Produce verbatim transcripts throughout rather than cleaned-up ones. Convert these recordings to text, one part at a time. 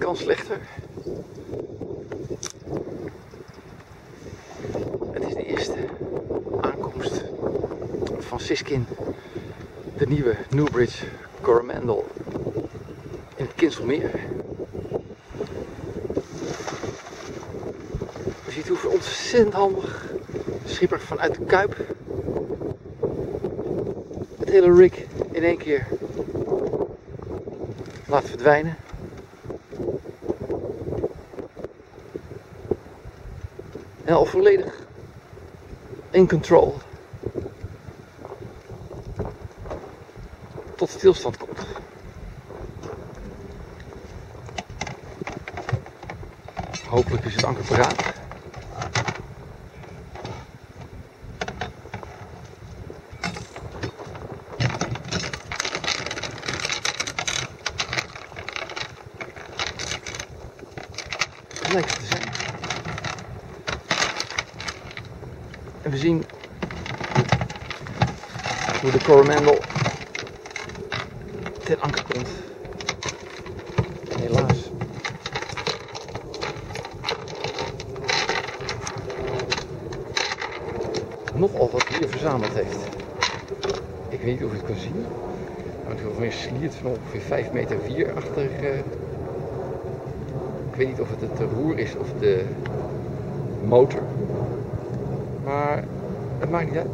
kan slechter. Het is de eerste aankomst van Siskin, de nieuwe Newbridge Coromandel in het Kinselmeer. Je ziet hoe ontzettend handig de schipper vanuit de Kuip het hele rig in één keer laat verdwijnen. En al volledig in control tot stilstand komt. Hopelijk is het anker paraat. Het lijkt het te zijn. En we zien hoe de Coromandel ten anker komt. En helaas nogal wat hier verzameld heeft. Ik weet niet of je het kan zien. Maar het is een sliert van ongeveer vijf meter vier achter. Uh, ik weet niet of het het roer is of de motor. Maar het maakt niet uit.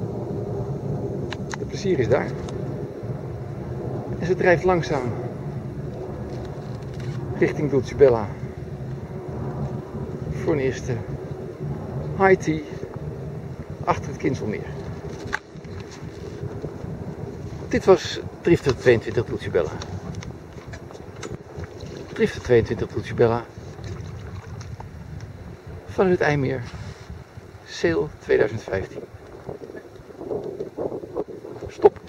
Het plezier is daar. En ze drijft langzaam richting Dulcibella. Voor een eerste high tea achter het Kinselmeer. Dit was Drifter tweeëntwintig Dulcibella. Drifter tweeëntwintig Dulcibella vanuit het IJmeer. Sail tweeduizend vijftien. Stop.